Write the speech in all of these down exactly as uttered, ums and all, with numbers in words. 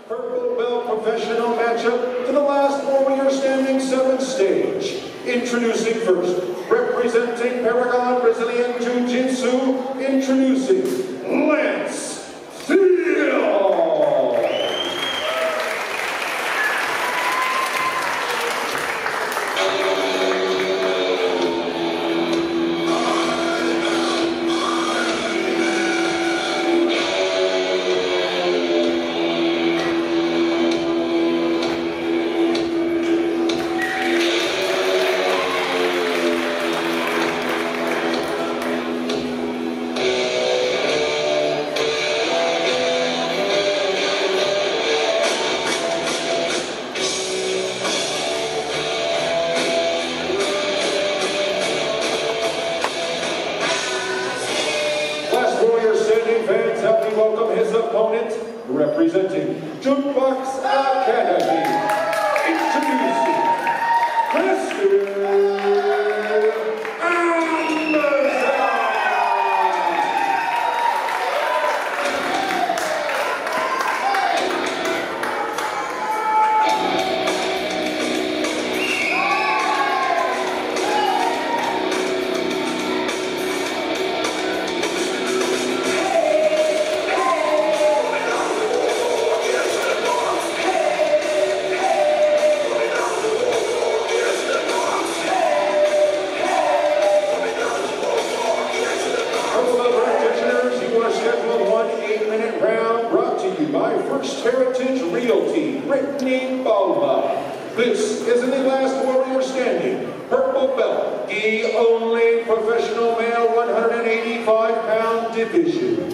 Purple Belt professional matchup to the last Warrior Standing seventh stage. Introducing first, representing Paragon Brazilian Jiu-Jitsu, introducing Lance Steele. Fans, help me welcome his opponent, representing Jukebox Academy, introducing Christian Anderson. By First Heritage Realty, Brittany Balba. This is in the last Warrior Standing, Purple Belt, the only professional male one hundred eighty-five pound division.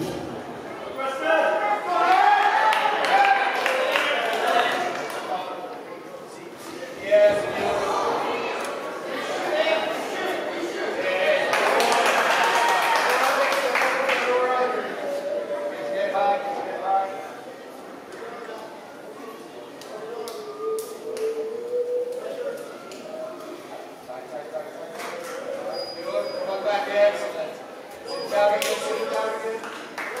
Excellent. Sit down again, sit down again.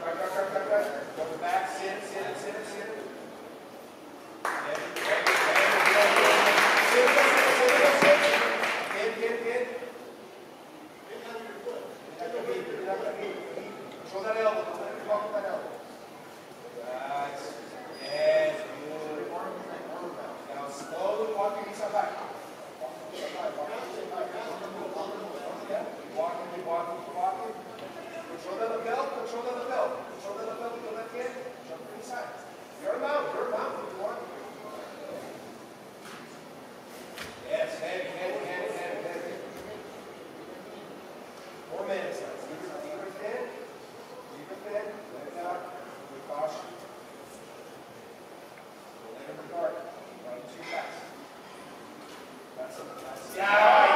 Right, right, right, right, right. Go back, sit, sit, sit, sit. Get, get, get, get, get, sit, sit, sit, sit, sit. Get, get, get. Control that elbow. Don't let him walk with that elbow. Nice. Yes, good. Now slowly walk your knees up back. Walk your knees up back. Walk your knees up back. Yeah. Keep walking, keep walking, keep walking. Control the lapel, control the lapel. Control the lapel with your left hand. Jump to the side. You're a mount, you're a mount if you want. Yes, heavy, heavy, heavy, heavy, heavy. Four minutes. Deeper fin. Deeper fin. Let it out. With caution. Let it regard. Running too fast. That's it. That's it. Yeah!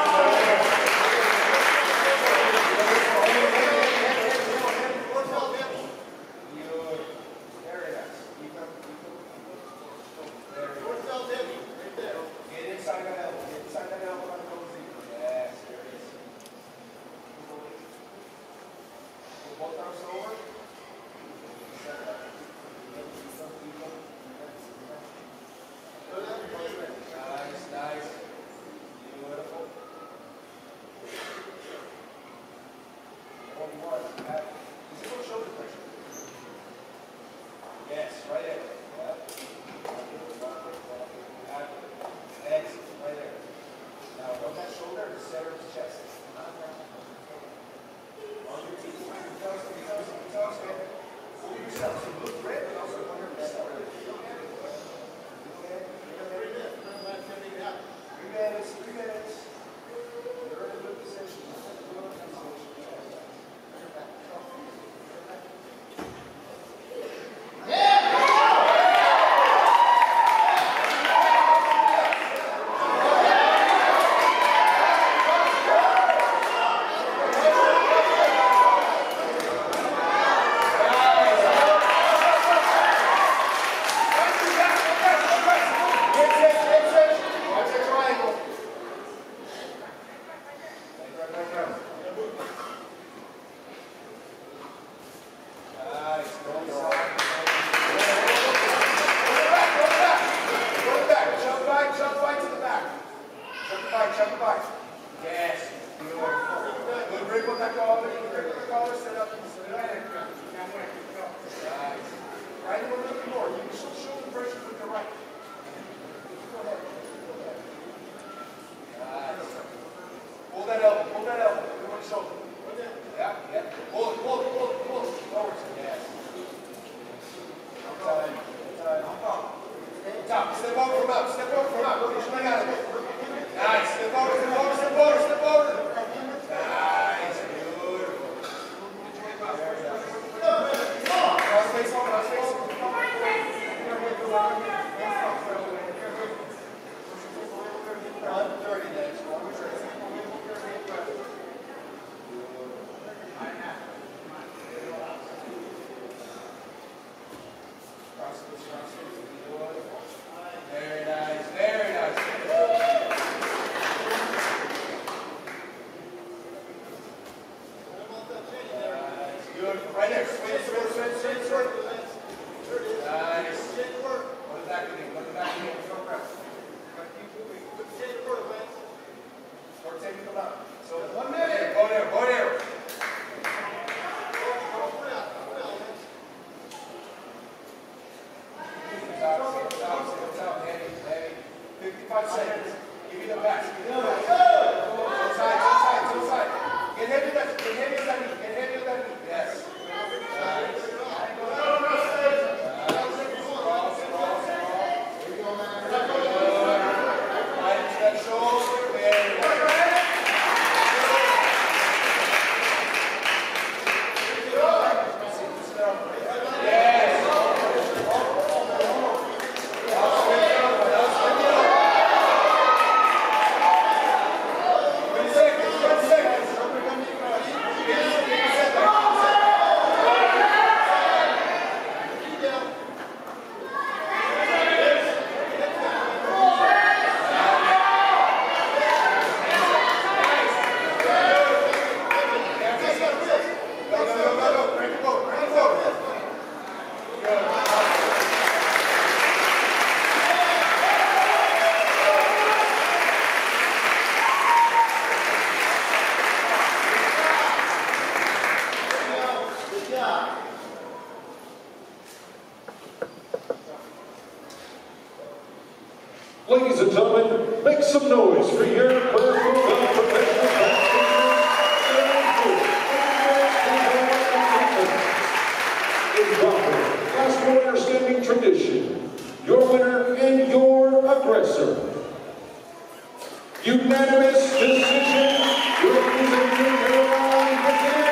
premier purple belt professional boxing in proper last warrior standing tradition. Your winner and your aggressor. Unanimous decision, representing Caroline Brazil.